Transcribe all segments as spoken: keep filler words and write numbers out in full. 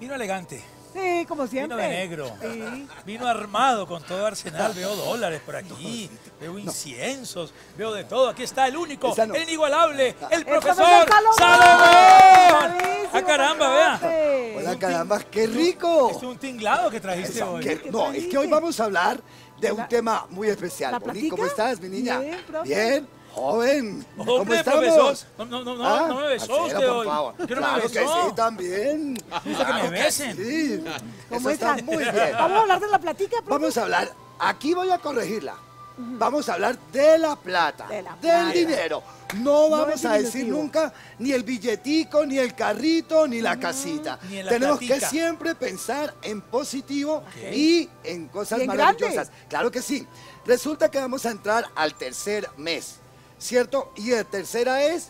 Vino elegante. Sí, como siempre. Vino de negro. Sí. Vino armado con todo arsenal. Veo dólares por aquí. Veo inciensos. Veo de todo. Aquí está el único, Esa no. el inigualable, el El profesor profesor Salomón. Salomón. Bravísimo, ¡Ah, caramba, vea! profe. Hola, caramba, qué rico. Es un tinglado que trajiste Esa- hoy. que- ¿Qué no, es trajiste? que hoy vamos a hablar de un La- tema muy especial. ¿La Boni, ¿cómo platica? estás, mi niña? Bien, profe. Bien, joven. ¿Cómo Hombre, estamos? profesor. No, no, no, no, Ah, no me besó Marcela, usted por hoy. favor. ¿Por qué no Claro me que besó? sí, también. Dice que me besen. Sí, ¿Cómo eso está están? muy bien. Vamos a hablar de la platica, profe. Vamos a hablar, aquí voy a corregirla. Vamos a hablar de la plata, De la del plata. dinero. No vamos el a decir diminutivo. nunca ni el billetico, ni el carrito, ni la casita. Ni en la Tenemos que platica. siempre pensar en positivo y en cosas Y en maravillosas. grande. Claro que sí. Resulta que vamos a entrar al tercer mes, ¿cierto? Y el tercera es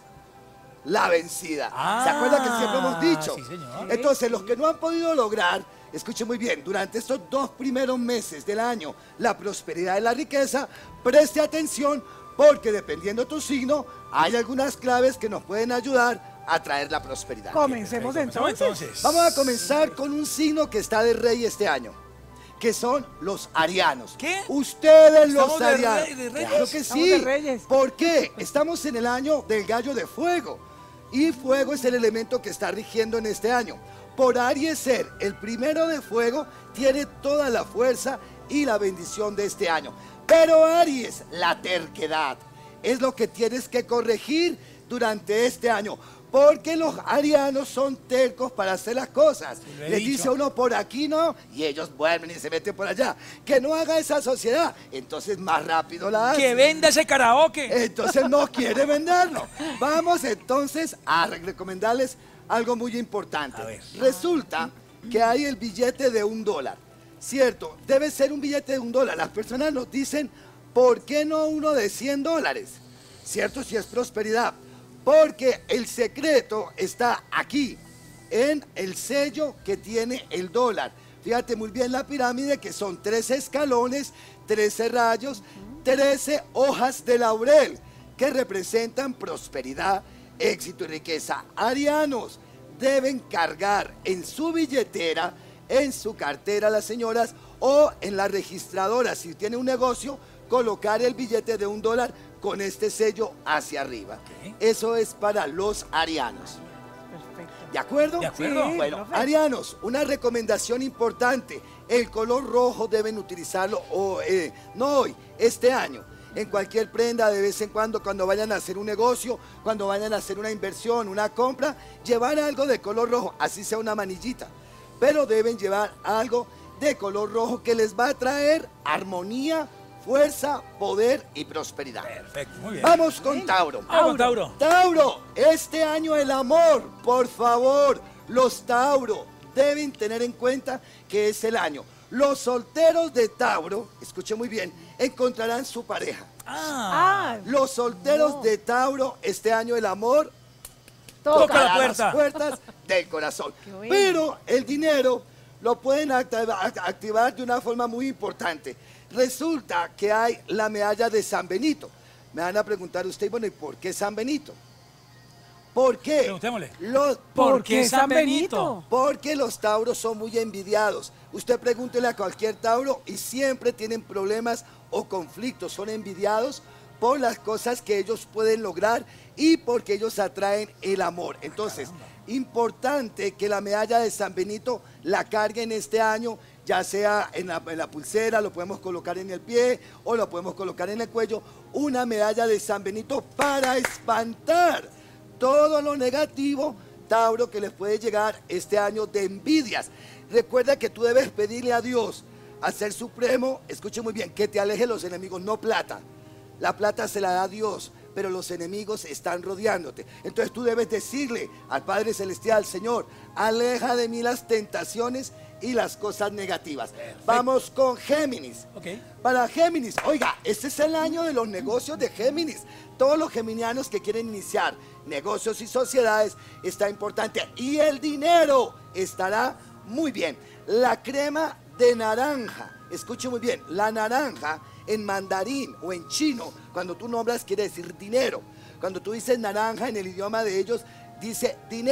la vencida. Ah, ¿Se acuerdan que siempre hemos dicho? sí, señor. Entonces, los que no han podido lograr, escuchen muy bien, durante estos dos primeros meses del año, la prosperidad y la riqueza, preste atención porque dependiendo tu signo, hay algunas claves que nos pueden ayudar a traer la prosperidad. Comencemos Perfecto, entonces. Vamos a comenzar con un signo que está de rey este año, que son los arianos. ¿Qué? Ustedes los ¿Estamos de arianos. rey- de reyes? Claro que Estamos sí. de reyes. ¿Por qué? Estamos en el año del gallo de fuego. Y fuego es el elemento que está rigiendo en este año. Por Aries ser el primero de fuego, tiene toda la fuerza y la bendición de este año. Pero Aries, la terquedad, es lo que tienes que corregir durante este año. Porque los arianos son tercos para hacer las cosas. Lo he Les dicho. dice uno por aquí no, y ellos vuelven y se meten por allá. Que no haga esa sociedad. Entonces más rápido la hace. Que venda ese karaoke. Entonces no quiere venderlo. Vamos entonces a recomendarles algo muy importante. A ver. Resulta que hay el billete de un dólar. Cierto, debe ser un billete de un dólar. Las personas nos dicen, ¿por qué no uno de cien dólares? Cierto, si es prosperidad. Porque el secreto está aquí, en el sello que tiene el dólar. Fíjate muy bien la pirámide, que son trece escalones, trece rayos, trece hojas de laurel, que representan prosperidad, éxito y riqueza. Arianos deben cargar en su billetera, en su cartera las señoras, o en la registradora, si tiene un negocio, colocar el billete de un dólar con este sello hacia arriba. Ok. Eso es para los arianos. Perfecto. ¿De acuerdo? De acuerdo. Sí. Bueno, profe. arianos, una recomendación importante. El color rojo deben utilizarlo o, eh, no hoy, este año. En cualquier prenda, de vez en cuando, cuando vayan a hacer un negocio, cuando vayan a hacer una inversión, una compra, llevar algo de color rojo, así sea una manillita. Pero deben llevar algo de color rojo que les va a traer armonía, fuerza, poder y prosperidad. Perfecto, muy bien. Vamos con Tauro. Vamos con Tauro. Tauro, este año el amor, por favor, los Tauro deben tener en cuenta que es el año. Los solteros de Tauro, escuchen muy bien, encontrarán su pareja. Ah, Ah, Los solteros No. de Tauro, este año el amor toca. Toca la tocará puerta. las puertas del corazón. Qué bueno. Pero el dinero lo pueden activa- activar de una forma muy importante. Resulta que hay la medalla de San Benito. Me van a preguntar usted, bueno, ¿y por qué San Benito? ¿Por qué? Preguntémosle. Los, ¿Por qué San Benito? porque los tauros son muy envidiados. Usted pregúntele a cualquier tauro y siempre tienen problemas o conflictos. Son envidiados por las cosas que ellos pueden lograr y porque ellos atraen el amor. Entonces, importante que la medalla de San Benito la carguen este año, ya sea en la, en la pulsera, lo podemos colocar en el pie o lo podemos colocar en el cuello. Una medalla de San Benito para espantar todo lo negativo, Tauro, que les puede llegar este año de envidias. Recuerda que tú debes pedirle a Dios, al Ser Supremo, escuche muy bien, que te aleje los enemigos, no plata. La plata se la da Dios, pero los enemigos están rodeándote. Entonces tú debes decirle al Padre Celestial, Señor, aleja de mí las tentaciones y las cosas negativas. Vamos con Géminis. ok. Para Géminis, oiga, este es el año de los negocios de Géminis. Todos los geminianos que quieren iniciar negocios y sociedades está importante. Y el dinero estará muy bien. La crema de naranja, escuche muy bien, la naranja en mandarín o en chino, cuando tú nombras quiere decir dinero. Cuando tú dices naranja en el idioma de ellos, dice dinero.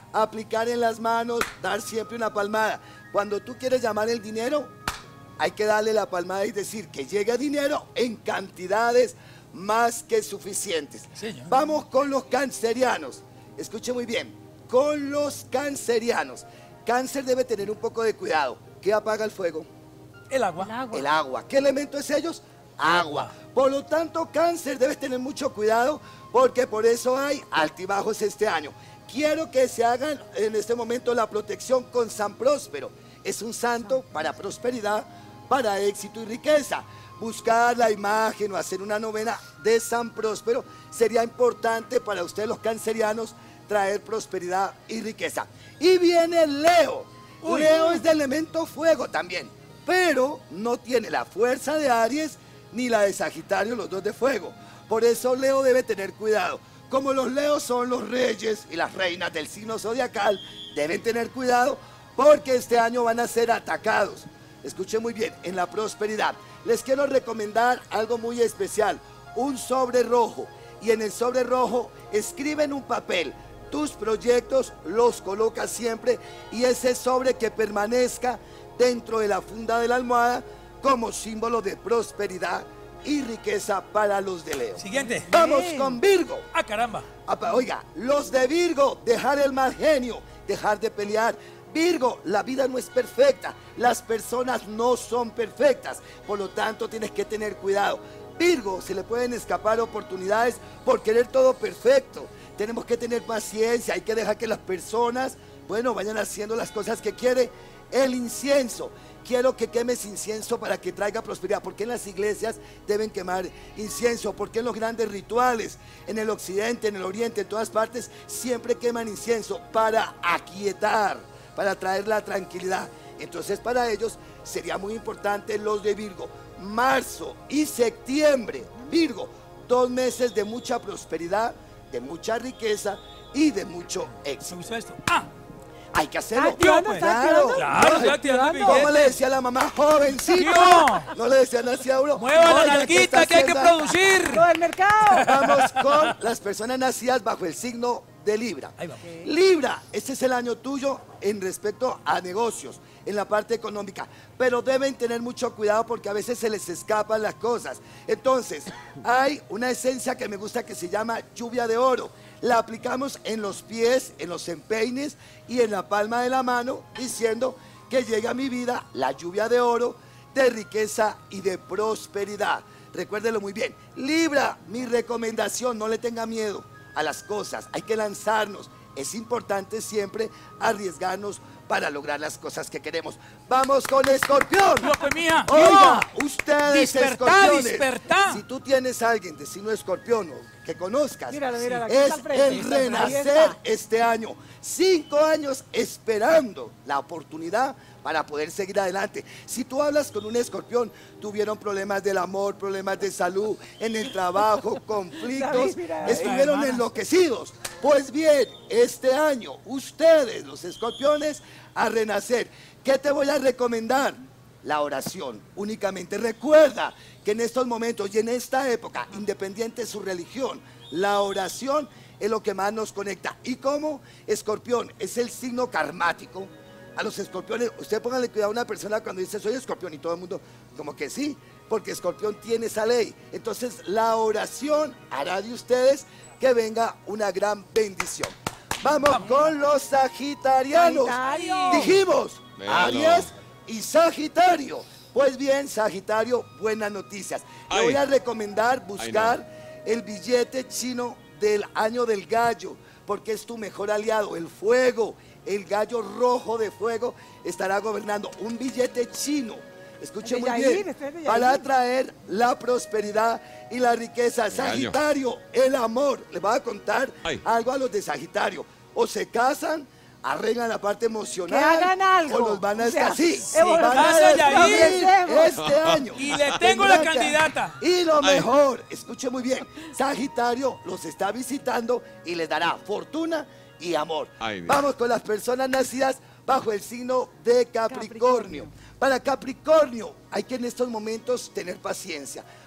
aplicar en las manos, dar siempre una palmada. Cuando tú quieres llamar el dinero, hay que darle la palmada y decir que llega dinero en cantidades más que suficientes. Señor. Vamos con los cancerianos. Escuche muy bien, con los cancerianos. Cáncer debe tener un poco de cuidado. ¿Qué apaga el fuego? El agua. El agua. El agua. ¿Qué elemento es ellos? Agua. Por lo tanto, cáncer, debes tener mucho cuidado porque por eso hay altibajos este año. Quiero que se hagan en este momento la protección con San Próspero. Es un santo para prosperidad, para éxito y riqueza. Buscar la imagen o hacer una novena de San Próspero sería importante para ustedes los cancerianos, traer prosperidad y riqueza. Y viene Leo. Uy. Leo es de elemento fuego también, pero no tiene la fuerza de Aries ni la de Sagitario, los dos de fuego. Por eso Leo debe tener cuidado. Como los Leos son los reyes y las reinas del signo zodiacal, deben tener cuidado porque este año van a ser atacados. Escuchen muy bien, en la prosperidad. Les quiero recomendar algo muy especial, un sobre rojo. Y en el sobre rojo escriben un papel. Tus proyectos los colocas siempre y ese sobre que permanezca dentro de la funda de la almohada como símbolo de prosperidad y riqueza para los de Leo. Siguiente. Vamos Bien. con Virgo. Ah, caramba. Apa, Oiga, los de Virgo, dejar el mal genio, dejar de pelear. Virgo, la vida no es perfecta, las personas no son perfectas, por lo tanto tienes que tener cuidado. Virgo, se le pueden escapar oportunidades por querer todo perfecto. Tenemos que tener paciencia, hay que dejar que las personas, bueno, vayan haciendo las cosas que quiere. El incienso, quiero que quemes incienso para que traiga prosperidad. ¿Por qué en las iglesias deben quemar incienso? ¿Por qué en los grandes rituales, en el occidente, en el oriente, en todas partes, siempre queman incienso? Para aquietar, para traer la tranquilidad. Entonces para ellos sería muy importante los de Virgo. Marzo y septiembre, Virgo, dos meses de mucha prosperidad, de mucha riqueza y de mucho Me éxito. gustó esto. Ah, Hay que hacerlo. activando, está activando. claro, estoy activando el ¿Cómo le billete. decía la mamá? Jovencito. No. No le decían así a uno. Mueva la Oiga, ¿qué nalguita está que hay que haciendo? producir. Todo el mercado. Vamos con las personas nacidas bajo el signo de Libra. Ahí vamos. Libra, este es el año tuyo en respecto a negocios, en la parte económica, pero deben tener mucho cuidado porque a veces se les escapan las cosas. Entonces, hay una esencia que me gusta que se llama lluvia de oro. La aplicamos en los pies, en los empeines y en la palma de la mano, diciendo que llega a mi vida la lluvia de oro, de riqueza y de prosperidad. Recuérdelo muy bien. Libra, mi recomendación, no le tenga miedo a las cosas, hay que lanzarnos. Es importante siempre arriesgarnos para lograr las cosas que queremos. Vamos con Escorpión. No, pues mía. Oiga, No. ustedes Dispertá, escorpiones, dispertá. si tú tienes a alguien de signo escorpión o que conozcas, Míralo, míralo, aquí es está al frente. el Ahí está, ahí renacer está. este año. Cinco años esperando la oportunidad para poder seguir adelante. Si tú hablas con un escorpión, tuvieron problemas del amor, problemas de salud, en el trabajo, conflictos, David, mira. estuvieron Hermanas. enloquecidos. Pues bien, este año, ustedes, los escorpiones, a renacer. ¿Qué te voy a recomendar? La oración. Únicamente recuerda que en estos momentos y en esta época, independiente de su religión, la oración es lo que más nos conecta. ¿Y cómo? Escorpión es el signo karmático. A los escorpiones, usted póngale cuidado a una persona cuando dice soy escorpión y todo el mundo como que sí, porque escorpión tiene esa ley. Entonces la oración hará de ustedes que venga una gran bendición. Vamos con los sagitarianos. Sagitario. Dijimos, Véalo. Aries y Sagitario. Pues bien, Sagitario, buenas noticias. Le Ay. voy a recomendar Ay, buscar el billete chino del año del gallo, porque es tu mejor aliado, el fuego. El gallo rojo de fuego estará gobernando. Un billete chino, escuche El de muy Yair, bien, este es de para Yair. traer la prosperidad y la riqueza. Sagitario, el amor. Les voy a contar Ay. algo a los de Sagitario. O se casan, arreglan la parte emocional. Que hagan algo. O los van a O sea, estar así. evolución. Van a Casa Yair. descubrir este año. Y le tengo la Tendrán que- candidata. Y lo Ay. mejor, escuche muy bien, Sagitario los está visitando y les dará fortuna y amor. Ay, Dios. Vamos con las personas nacidas bajo el signo de Capricornio. Capricornio. Para Capricornio hay que en estos momentos tener paciencia,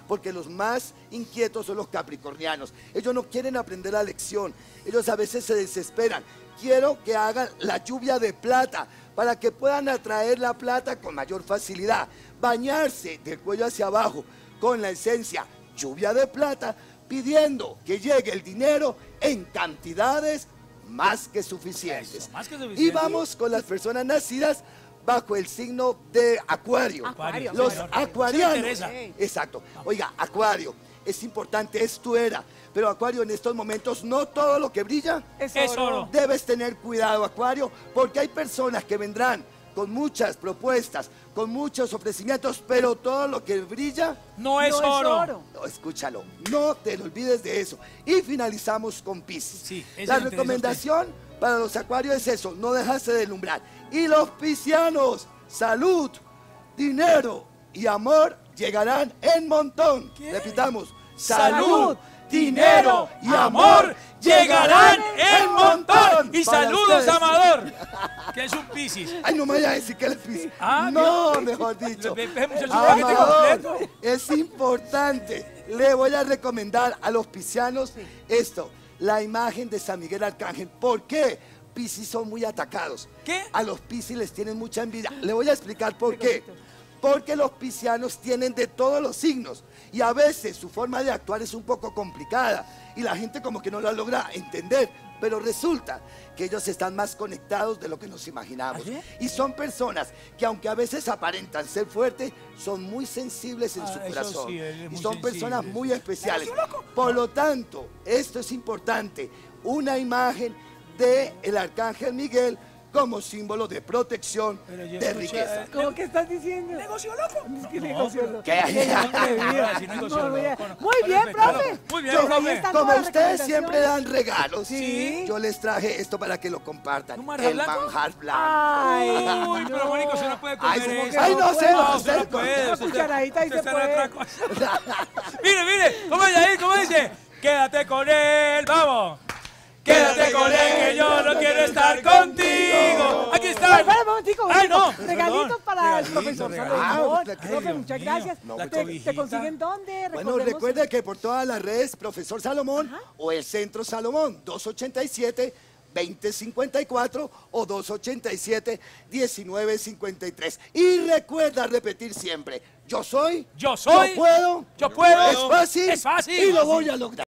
porque los más inquietos son los capricornianos. Ellos no quieren aprender la lección, ellos a veces se desesperan. Quiero que hagan la lluvia de plata para que puedan atraer la plata con mayor facilidad. Bañarse del cuello hacia abajo con la esencia lluvia de plata, pidiendo que llegue el dinero en cantidades más que suficientes. Eso, más que suficiente. Y vamos con las personas nacidas bajo el signo de Acuario. Acuario, Los señor. acuarianos. Sí me interesa. Exacto. Oiga, Acuario, es importante, es tu era. Pero Acuario, en estos momentos no todo lo que brilla Es Es oro. oro. debes tener cuidado, Acuario, porque hay personas que vendrán con muchas propuestas, con muchos ofrecimientos, pero todo lo que brilla, No es No es oro. oro. no, escúchalo, no te lo olvides de eso. Y finalizamos con Piscis. Sí, ese La me interesa recomendación para los acuarios es eso, no dejarse de deslumbrar. Y los piscianos, salud, dinero y amor llegarán en montón. ¿Qué? Repitamos, Salud, dinero y amor llegarán en montón. Y Para saludos ustedes. a Amador, que es un Piscis. Ay, no me vaya a decir que él es Piscis. Ah, no, ¿vio? mejor dicho. Ve- ve- ve- el paquete Amador, completo. es importante. Le voy a recomendar a los piscianos esto, la imagen de San Miguel Arcángel. ¿Por qué? Piscis son muy atacados. ¿Qué? A los Piscis les tienen mucha envidia. Le voy a explicar por qué. Porque los piscianos tienen de todos los signos y a veces su forma de actuar es un poco complicada y la gente como que no la logra entender, pero resulta que ellos están más conectados de lo que nos imaginamos. ¿Ah, sí? Y son personas que aunque a veces aparentan ser fuertes, son muy sensibles en Ah, su eso corazón sí, él es y muy son sensible. personas muy especiales. Por lo tanto, esto es importante, una imagen de el Arcángel Miguel como símbolo de protección, Pero yo de escuché- riqueza. ¿Cómo que estás diciendo? ¿Negocio loco? ¿Qué No, negocio pero- loco? ¿Qué? Ahora sí, negocio No, muy bien. loco, no. Muy Con bien, respeto. profe. Muy bien, Yo- Ahí profe. están Como todas las ustedes siempre recomendaciones. dan regalos, Sí. yo les traje esto para que lo compartan. ¿Un manjar El blanco? manjar blanco. Ay, Uy, pero Mónico, se no puede comer Ay, ¿cómo eso. que Ay, no sé, no, no se sé. no puede. Una usted- cucharadita ahí usted se está en puede. otra cosa. Mire, mire, ¿cómo dice ahí? ¿Cómo dice? Quédate con él, vamos. Quédate con él, que yo no quiero estar contigo. Aquí está. Espera un momentico, Ay, no. momentico. Regalitos Perdón. para el Regalito, profesor regalito. Salomón. Ah, Profe, Dios muchas mío. gracias. No, ¿Te, cobijita. te consiguen dónde? Bueno, Recordemos. recuerde que por todas las redes, Profesor Salomón Ajá. o el Centro Salomón, dos ochenta y siete, veinte cincuenta y cuatro o dos ochenta y siete, diecinueve cincuenta y tres. Y recuerda repetir siempre, yo soy, Yo soy. yo puedo, Yo puedo. es fácil, Es fácil. y lo voy a lograr.